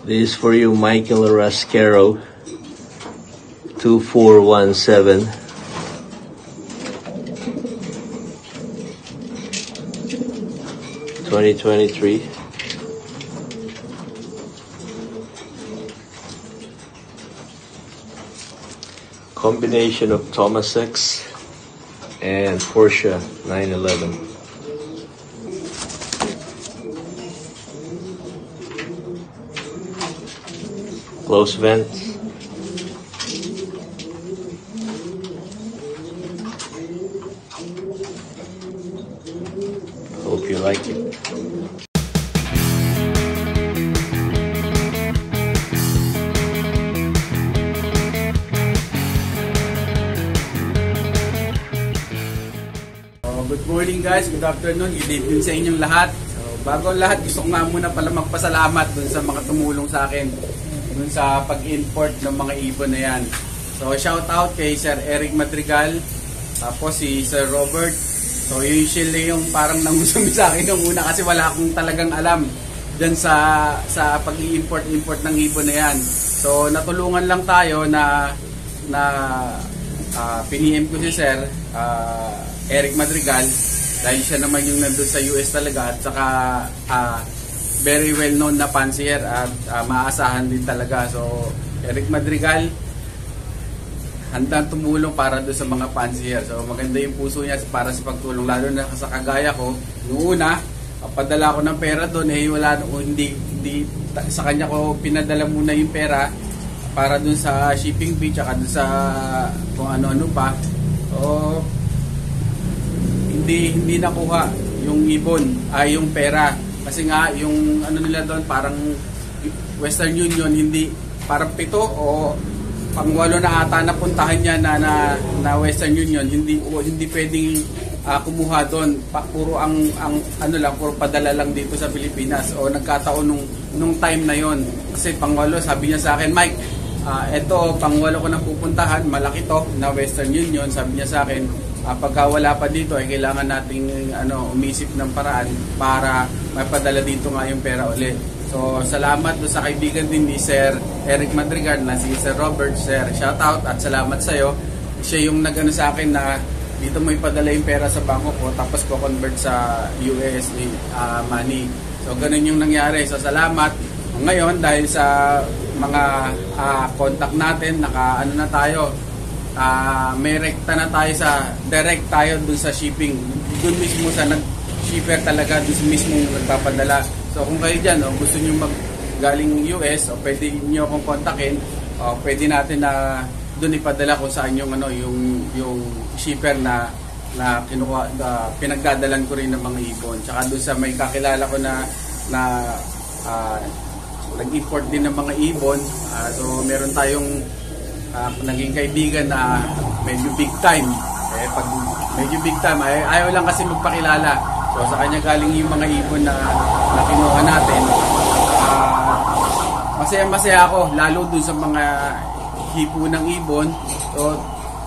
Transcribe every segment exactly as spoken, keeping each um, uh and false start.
This is for you, Michael Rascaro, two four one seven. twenty twenty-three. Combination of Thomas X and Porsche nine eleven. Close vent. Hope you like it. Good morning guys, good afternoon, good evening sa inyong lahat. So, bago ang lahat, gusto ko nga muna pala magpasalamat dun sa mga tumulong sa akin dun sa pag-import ng mga ibon na yan. So shout out kay Sir Eric Madrigal, tapos si Sir Robert. So usually yung parang nangusumi sa akin nung una kasi wala akong talagang alam dyan sa, sa pag-i-import-import ng ibon na yan. So natulungan lang tayo na, na uh, piniem ko si Sir uh, Eric Madrigal dahil siya naman yung nandun sa U S talaga at saka uh, very well known na fancier at uh, maaasahan din talaga. So Eric Madrigal handang tumulong para doon sa mga fancier. So maganda yung puso niya para sa pagtulong, lalo na sa kagaya ko. Noong una, padala ko ng pera doon, eh wala, hindi, hindi sa kanya ko pinadala muna yung pera para doon sa shipping fee at doon sa kung ano-ano pa. So hindi hindi nakuha yung ibon ay yung pera kasi nga yung ano nila doon parang Western Union, hindi parang pito o pangwalo na ata na puntahan niya na, na na Western Union, hindi o hindi pwedeng uh, kumuha doon, pa, puro ang ang ano lang, puro padala lang dito sa Pilipinas. O nagkataon nung nung time na yon kasi pangwalo, sabi niya sa akin, Mike, uh, eto pangwalo ko nang pupuntahan, malaki to na Western Union, sabi niya sa akin. Uh, pagka wala pa dito ay kailangan nating ano, umisip ng paraan para mapadala dito nga yung pera ulit. So salamat do sa kaibigan din ni Sir Eric Madrigal na si Sir Robert. Sir, shout out at salamat sa iyo. Siya yung nagano sa akin na dito mo ipadala yung pera sa bangko ko tapos ko convert sa U S uh, money. So ganun yung nangyari. So salamat. Ngayon dahil sa mga uh, contact natin, naka ano na tayo, Uh, may rekta na tayo sa direct tayo dun sa shipping, dun mismo sa nag-shipper talaga, dun mismo nagpapadala. So kung kayo dyan, oh, gusto nyo mag galing U S, o oh, pwede nyo akong kontakin, oh, pwede natin na dun ipadala kung saan yung, ano, yung, yung shipper na, na kinuha, uh, pinagdadalan ko rin ng mga ibon. Tsaka dun sa may kakilala ko na, na uh, nag-import din ng mga ibon, uh, so meron tayong Uh, naging kaibigan na medyo big time. Eh, pag medyo big time, ay, ayaw lang kasi magpakilala. So sa kanya galing yung mga ibon na, na kinuha natin. Uh, masaya masaya ako, lalo dun sa mga hipo ng ibon. So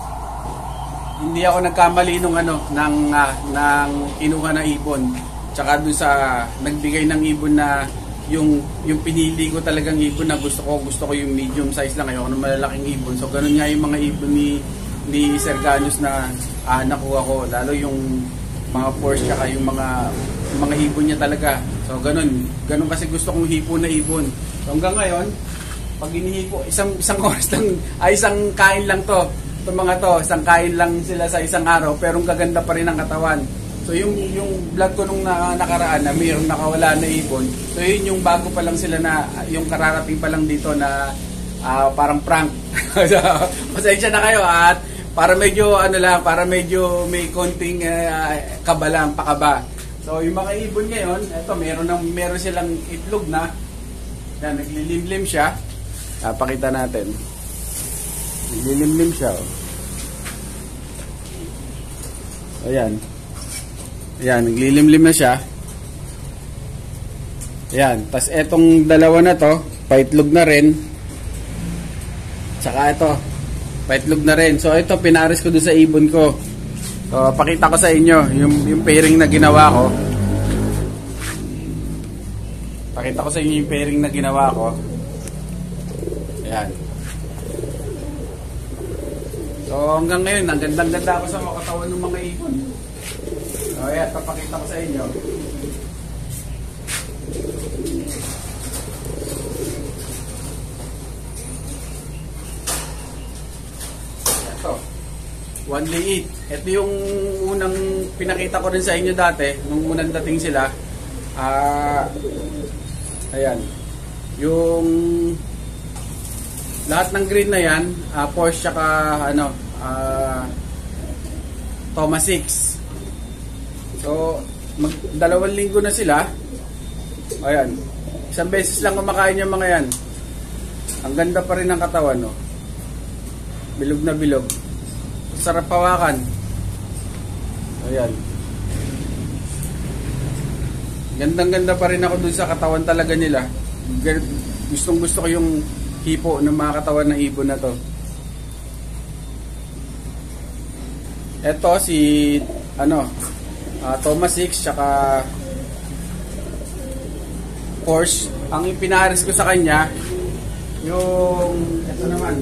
hindi ako nagkamali nung ano, ng, uh, ng kinuha na ibon. Tsaka dun sa nagbigay ng ibon na yung yung pinili ko talagang ibon na gusto ko, gusto ko yung medium size lang, ayoko ng malalaking ibon. So ganun nga yung mga ibon ni ni Sir Ganus na uh, nakuha ko, lalo yung mga Porsche kaya yung mga mga ibon niya talaga. So ganun, ganun kasi gusto kong hipo na ibon. So hanggang ngayon, pag inihipo, isang isang oras lang, ay isang kain lang to. Itong mga to, isang kain lang sila sa isang araw, pero ang gaganda pa rin ang katawan. So yung yung vlog ko nung na, nakaraan na mayroong nakawala na ibon. So yun yung bago pa lang sila na yung kararating pa lang dito na uh, parang prank. Pasensya na kayo at para medyo ano lang, para medyo may konting uh, kaba lang, pakaba. So yung mga ibon ngayon, eto meron ng meron silang itlog na. Yan, naglilimlim siya. Ah, pakita natin. Naglilimlim siya. Oh. Ayan. Ayan, naglilimlim na siya. Ayan, tas etong dalawa na to, paitlog na rin. Tsaka ito, paitlog na rin. So ito, pinares ko doon sa ibon ko. So, pakita ko sa inyo, yung, yung pairing na ginawa ko. Pakita ko sa inyo yung pairing na ginawa ko. Ayan. So hanggang ngayon, ang gandang-ganda ako sa mga katawan ng mga ibon. So ayan, papakita ko sa inyo. Ito, one day eat. Ito yung unang pinakita ko rin sa inyo dati, nung unang dating sila. Ah, uh, ayan. Yung lahat ng green na yan, uh, Porsche tsaka ano, uh, Thomas six. So, mag, dalawang linggo na sila. Ayan. Isang beses lang kumakain yung mga yan. Ang ganda pa rin ng katawan, no? Bilog na bilog. Sarap hawakan. Ayan. Gandang-ganda pa rin ako dun sa katawan talaga nila. Gustong gusto ko yung hipo ng mga katawan ng ibon na to. Ito si ano, uh, Thomas six tsaka Porsche. Ang ipinares ko sa kanya yung ito naman.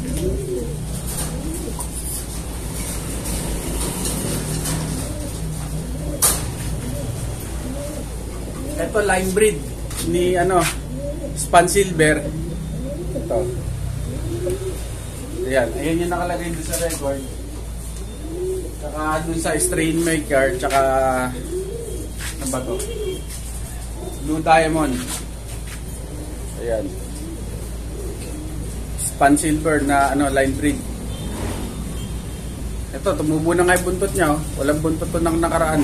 Ito line breed ni ano, Span Silver. Ito. Ayan, ayan yung nakalagay doon sa record. Tsaka doon sa strain maker, tsaka ano ba to? Blue Diamond. Ayan. Span Silver na ano, line breed. Ito, tumubo na nga yung buntot niya. Oh. Walang buntot to ng nakaraan.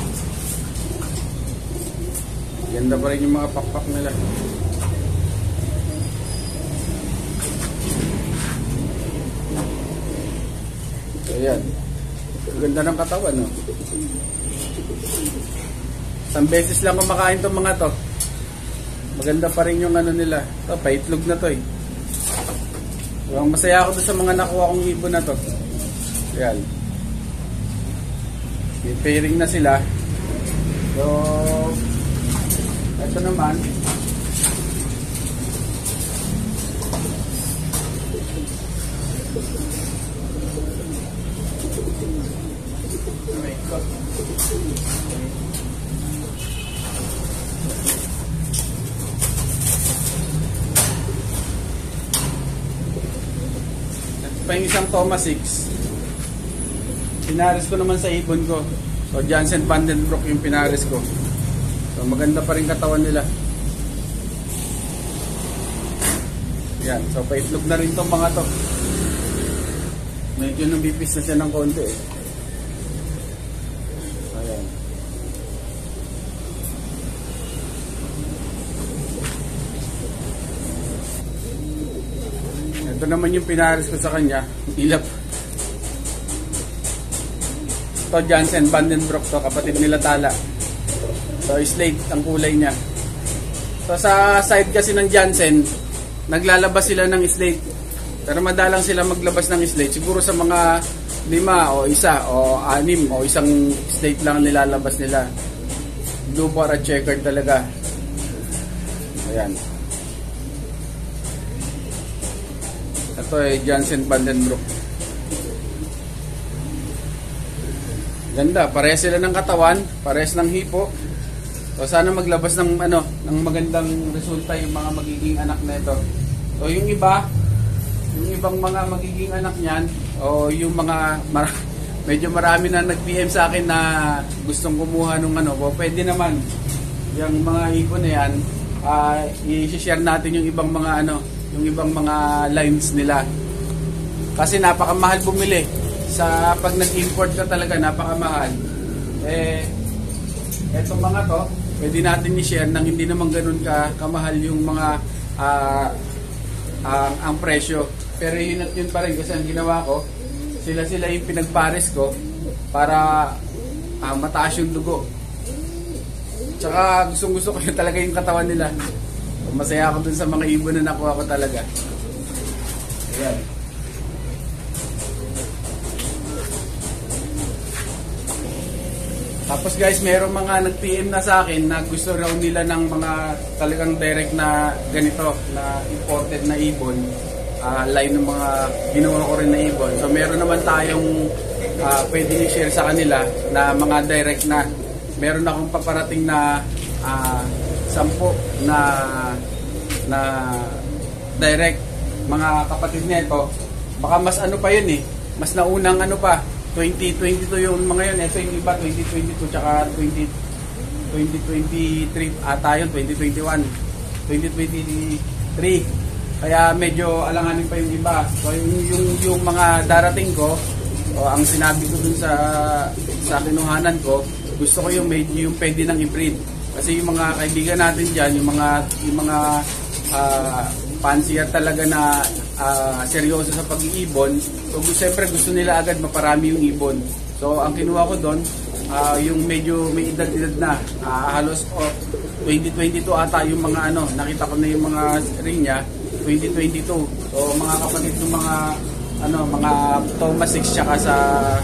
Ganda pa rin yung mga pakpak nila. Ayan. Ang ganda ng katawan, no? Isang beses lang kumakain itong mga to. Maganda pa rin yung ano nila. Ito, paitlog na to eh. So, masaya ako doon sa mga nakuha kong ibon na to. Ayan. May pairing na sila. So, ito naman. Pa yung isang Thomas six. Pinares ko naman sa ibon ko. So Jansen Vandenbroek yung pinares ko. So maganda pa rin katawan nila. Yan. So paitlog na rin tong mga to. Medyo nabipis na siya ng konti eh. Ayan. Ito naman yung pinares ko sa kanya. Ilap. Ito Jansen Vandenbroek to. Kapatid nila Tala. So slate ang kulay niya. So sa side kasi ng Jansen, naglalabas sila ng slate. Pero madalang sila maglabas ng slate. Siguro sa mga lima o isa o anim o isang slate lang nilalabas nila. Blue bar at checkered talaga. Ayan. Ito ay Jansen Vandenbroek. Ganda, parehas sila ng katawan, parehas ng hipo. So sana maglabas ng ano, ng magandang resulta yung mga magiging anak na ito. So yung iba, yung ibang mga magiging anak niyan o yung mga mar medyo marami na nag-P M sa akin na gustong kumuha ng ano, o pwede naman yung mga ibon na yan, uh, i-share natin yung ibang mga ano, yung ibang mga lines nila. Kasi napakamahal bumili. Sa pag nag-import ka talaga, napakamahal. Eh, etong mga to, pwede natin i-share nang hindi naman ganun ka kamahal yung mga uh, uh, ang presyo. Pero yun at yun pa rin kasi ang ginawa ko, sila-sila yung pinagpares ko para uh, mataas yung dugo. Tsaka gustong gusto ko yun talaga yung katawan nila. Masaya ako dun sa mga ibon na nakuha ko talaga. Ayan. Tapos guys, meron mga nag-P M na sa akin na gusto raw nila ng mga talagang direct na ganito, na imported na ibon. Uh, line ng mga ginawa ko rin na ibon. So meron naman tayong uh, pwede i-share sa kanila na mga direct na. Meron akong paparating na uh, sampo na na direct. Mga kapatid nito, baka mas ano pa yun eh, mas naunang ano pa, twenty twenty-two yung mga yun. Ito yung iba, twenty twenty-two tsaka twenty twenty-three ata yun, twenty twenty-one, twenty twenty-three. Kaya medyo alanganin pa yung iba. So yung, yung, yung mga darating ko, o ang sinabi ko dun sa sa kinuhanan ko, gusto ko yung medyo yung pwede nang i-breed. Kasi yung mga kaibigan natin dyan, yung mga yung mga uh, fancier talaga na uh, seryoso sa pag-iibon. So siyempre gusto nila agad maparami yung ibon. So ang kinuha ko doon, uh, yung medyo may edad-edad na, uh, halos oh, twenty twenty-two ata yung mga ano, nakita ko na yung mga ring niya, twenty twenty-two. So mga kapatid ng mga ano, mga Thomas six tsaka sa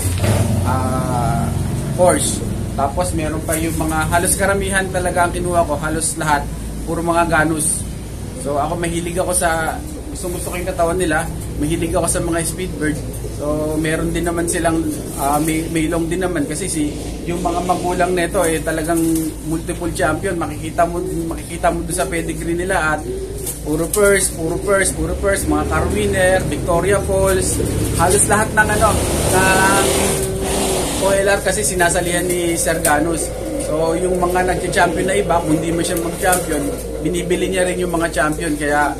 uh, Porsche. Tapos meron pa yung mga halos karamihan talaga ang kinuha ko, halos lahat puro mga Ganus. So ako mahilig ako sa gusto gusto ko yung katawan nila, mahilig ako sa mga speedbird. So meron din naman silang uh, may, may long din naman kasi si yung mga magulang nito eh talagang multiple champion. Makikita mo makikita mo doon sa pedigree nila at puro first, puro first, puro first, mga car winner, Victoria Falls, halos lahat ng ano ng O L R kasi sinasalihan ni Sir Ganus. So yung mga nagcha-champion na iba, kung hindi mo siya mag-champion, binibili niya rin yung mga champion. Kaya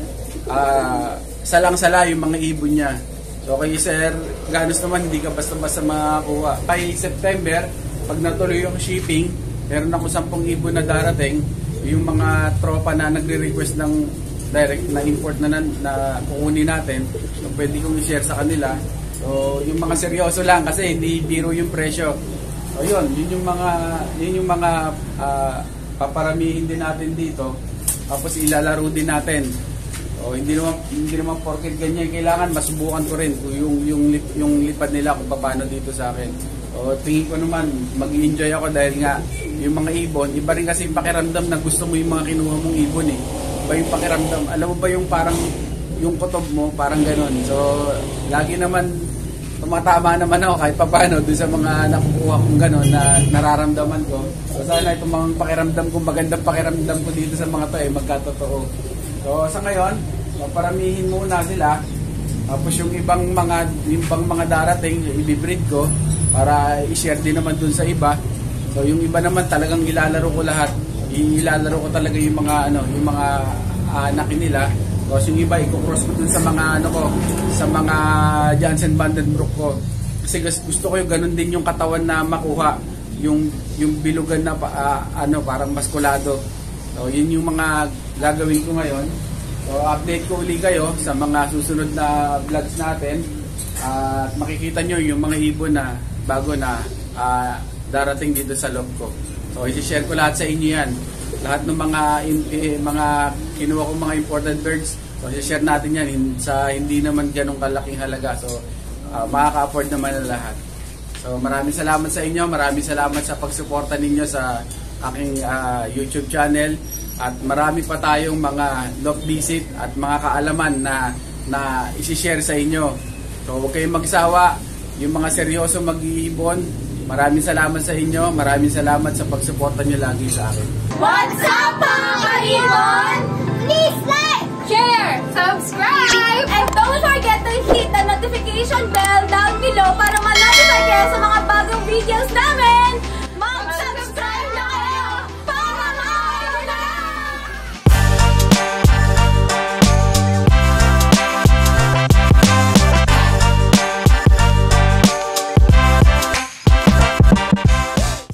uh, salang-sala yung mga ibon niya. So kay Sir Ganus naman, hindi ka basta-basta makakuha. Kay September, pag natuloy yung shipping, meron ako sampung ibon na darating. Yung mga tropa na nagre-request ng direct na import na, na, na kukunin natin, so pwede kong i-share sa kanila. So yung mga seryoso lang kasi hindi biro yung presyo. So yun, yun yung mga yun yung mga uh, paparamihin din natin dito. Tapos ilalaro din natin. So hindi naman hindi naman porket ganyan, kailangan masubukan ko rin yung yung yung lipad nila kung paano dito sa akin. So tingin ko naman mag-enjoy ako dahil nga yung mga ibon, iba rin kasi yung pakiramdam na gusto mo yung mga kinuha mong ibon eh. Iba yung pakiramdam. Alam mo ba yung parang yung kutob mo, parang gano'n. So lagi naman tumatama naman ako kahit papaano doon sa mga nakukuha kong gano'n na nararamdaman ko. So sana itong mga pakiramdam ko, magandang pakiramdam ko dito sa mga to eh, magkatotoo. So sa ngayon, paramihin muna sila. Tapos yung ibang mga yung ibang mga darating, i-breed ko para i-share din naman dun sa iba. So yung iba naman talagang ilalaro ko lahat. Ilalaro ko talaga yung mga ano, yung mga uh, anak nila. Tapos yung iba i-cross ko dun sa mga ano ko, sa mga Johnson Vandenbroek ko. Kasi gusto ko yung ganun din yung katawan na makuha, yung yung bilugan na uh, ano, parang maskulado. So yun yung mga gagawin ko ngayon. So update ko uli kayo sa mga susunod na vlogs natin. At uh, makikita nyo yung mga ibon na bago na uh, darating dito sa loob ko. So i-share ko lahat sa inyo yan. Lahat ng mga eh, mga kinuha kong mga important birds, so i-share natin yan sa hindi naman ganong kalaking halaga. So uh, makaka-afford naman na lahat. So maraming salamat sa inyo, maraming salamat sa pagsuporta ninyo sa aking uh, YouTube channel. At marami pa tayong mga loft visit at mga kaalaman na na i-share sa inyo. So huwag kayong magsawa, yung mga seryoso mag-iibon. Maraming salamat sa inyo, maraming salamat sa pagsuporta nyo lagi sa akin. What's up,